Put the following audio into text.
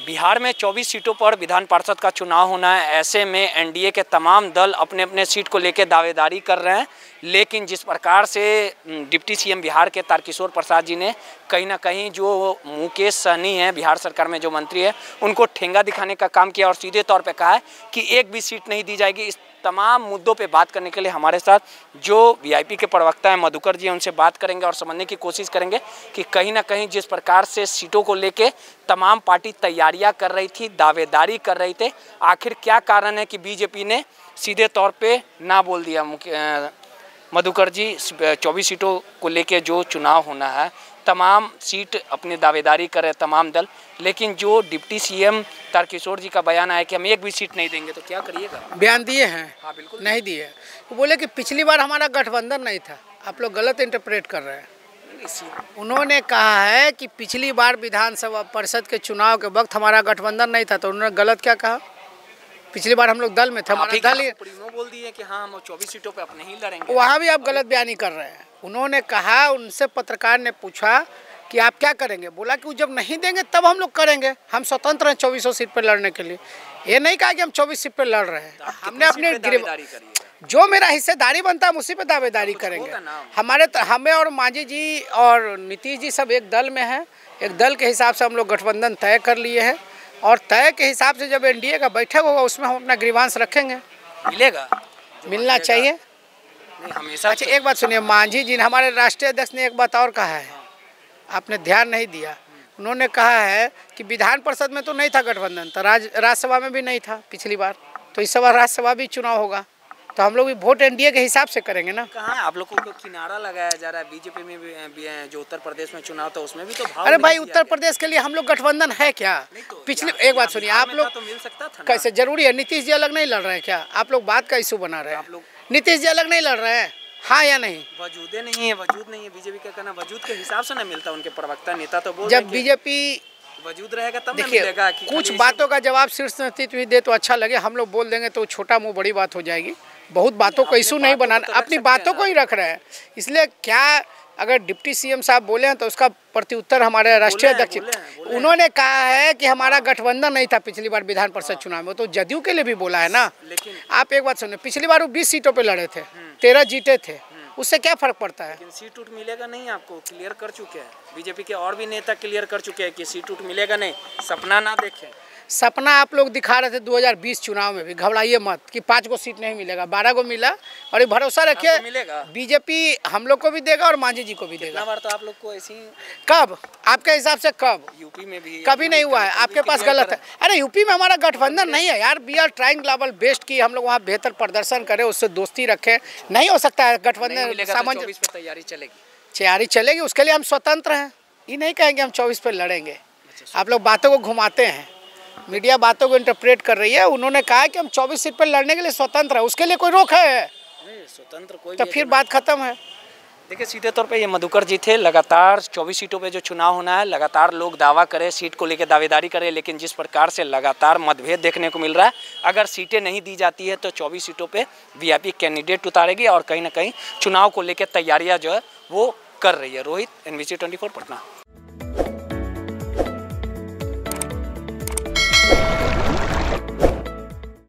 बिहार में 24 सीटों पर विधान पार्षद का चुनाव होना है। ऐसे में एनडीए के तमाम दल अपने अपने सीट को लेकर दावेदारी कर रहे हैं, लेकिन जिस प्रकार से डिप्टी सीएम बिहार के तारकिशोर प्रसाद जी ने कहीं ना कहीं जो मुकेश सहनी है बिहार सरकार में जो मंत्री है उनको ठेंगा दिखाने का काम किया और सीधे तौर पे कहा है कि एक भी सीट नहीं दी जाएगी। इस तमाम मुद्दों पे बात करने के लिए हमारे साथ जो वीआईपी के प्रवक्ता हैं मधुकर जी हैं, उनसे बात करेंगे और समझने की कोशिश करेंगे कि कहीं ना कहीं जिस प्रकार से सीटों को लेके तमाम पार्टी तैयारियां कर रही थी, दावेदारी कर रही थे, आखिर क्या कारण है कि बीजेपी ने सीधे तौर पे ना बोल दिया। मधुकर जी, 24 सीटों को लेके जो चुनाव होना है, तमाम सीट अपनी दावेदारी कर रहे तमाम दल, लेकिन जो डिप्टी सीएम तारकिशोर जी का बयान आया कि हम एक भी सीट नहीं देंगे, तो क्या करिएगा? बयान दिए हैं? हाँ बिल्कुल नहीं दिए। वो बोले कि पिछली बार हमारा गठबंधन नहीं था, आप लोग गलत इंटरप्रेट कर रहे हैं। उन्होंने कहा है कि पिछली बार विधानसभा परिषद के चुनाव के वक्त हमारा गठबंधन नहीं था, तो उन्होंने गलत क्या कहा? पिछली बार हम लोग दल में थे, हमारा दल ही बोल दिए कि हाँ हम 24 सीटों पे अपने ही लड़ेंगे। वहाँ भी आप गलत बयानी कर रहे हैं। उन्होंने कहा, उनसे पत्रकार ने पूछा कि आप क्या करेंगे, बोला कि जब नहीं देंगे तब हम लोग करेंगे, हम स्वतंत्र हैं 24 सीट पर लड़ने के लिए। ये नहीं कहा कि हम 24 सीट पर लड़ रहे हैं। हमने अपने जो मेरा हिस्सेदारी बनता है उसी पे दावेदारी करेंगे। हमें और मांझी जी और नीतीश जी सब एक दल में हैं। एक दल के हिसाब से हम लोग गठबंधन तय कर लिए हैं और तय के हिसाब से जब एनडीए का बैठक होगा उसमें हम अपना ग्रीवांस रखेंगे। मिलेगा, मिलना चाहिए हमेशा। अच्छा एक बात सुनिए, मांझी जी हमारे राष्ट्रीय अध्यक्ष ने एक बात और कहा है, आपने ध्यान नहीं दिया। उन्होंने कहा है कि विधान परिषद में तो नहीं था गठबंधन, तो राज्यसभा में भी नहीं था पिछली बार, तो इस बार राज्यसभा भी चुनाव होगा, तो हम लोग भी वोट एनडीए के हिसाब से करेंगे ना। कहाँ आप लोगों को किनारा लगाया जा रहा है? बीजेपी में भी जो उत्तर प्रदेश में चुनाव था उसमें भी तो भाव। अरे भाई, उत्तर प्रदेश के लिए हम लोग गठबंधन है क्या? तो पिछले एक बात सुनिए, आप लोग तो मिल सकता था कैसे जरूरी है? नीतीश जी अलग नहीं लड़ रहे हैं क्या? आप लोग बात का इशू बना रहे हैं। नीतीश जी अलग नहीं लड़ रहे हैं, हाँ या नहीं? वजूद नहीं है, वजूद नहीं है। बीजेपी का कहना वजूद के हिसाब से ना मिलता, उनके प्रवक्ता नेता तो बोल जब बीजेपी वजूद रहेगा तब ना मिलेगा। कुछ बातों का जवाब शीर्ष नेतृत्व भी दे तो अच्छा लगे, हम लोग बोल देंगे तो छोटा मुंह बड़ी बात हो जाएगी। बहुत बातों को इशू नहीं बनाना, अपनी बातों को ही रख रहे हैं। इसलिए क्या अगर डिप्टी सीएम साहब बोले हैं तो उसका प्रत्युत्तर हमारे राष्ट्रीय अध्यक्ष उन्होंने कहा है कि हमारा गठबंधन नहीं था पिछली बार विधान परिषद चुनाव में, तो जदयू के लिए भी बोला है ना। लेकिन आप एक बात सुनिए, पिछली बार वो 20 सीटों पे लड़े थे, 13 जीते थे, उससे क्या फर्क पड़ता है? लेकिन सीट उठ मिलेगा नहीं, आपको क्लियर कर चुके हैं बीजेपी के और भी नेता, क्लियर कर चुके हैं कि सीट उठ मिलेगा नहीं। सपना ना देखें, सपना आप लोग दिखा रहे थे 2020 चुनाव में भी, घबराइए मत कि 5 को सीट नहीं मिलेगा, 12 को मिला। और ये भरोसा रखिए बीजेपी हम लोग को भी देगा और मांझी जी को भी देगा। बार तो आप लोग को ऐसी कब आपके हिसाब से कब? यूपी में भी कभी नहीं हुआ है, आपके पास गलत है। अरे यूपी में हमारा गठबंधन नहीं है यार, we are trying level best की हम लोग वहाँ बेहतर प्रदर्शन करें, उससे दोस्ती रखें। नहीं हो सकता है गठबंधन सामंजस्य, तैयारी चलेगी, तैयारी चलेगी, उसके लिए हम स्वतंत्र हैं। ये नहीं कहेंगे हम 24 पे लड़ेंगे। आप लोग बातों को घुमाते हैं, मीडिया बातों को इंटरप्रेट कर रही है। उन्होंने कहा कि हम 24 सीट पर लड़ने के लिए स्वतंत्र है, उसके लिए कोई रोक है? नहीं, स्वतंत्र कोई तो फिर बात खत्म है। देखिए, सीधे तौर पे ये मधुकर जी थे। लगातार 24 सीटों पे जो चुनाव होना है, लगातार लोग दावा करें, सीट को लेकर दावेदारी करें, लेकिन जिस प्रकार से लगातार मतभेद देखने को मिल रहा है, अगर सीटें नहीं दी जाती है तो 24 सीटों पे वीआईपी कैंडिडेट उतारेगी और कहीं ना कहीं चुनाव को लेकर तैयारियाँ जो है वो कर रही है। रोहित, NBC 24 पटना।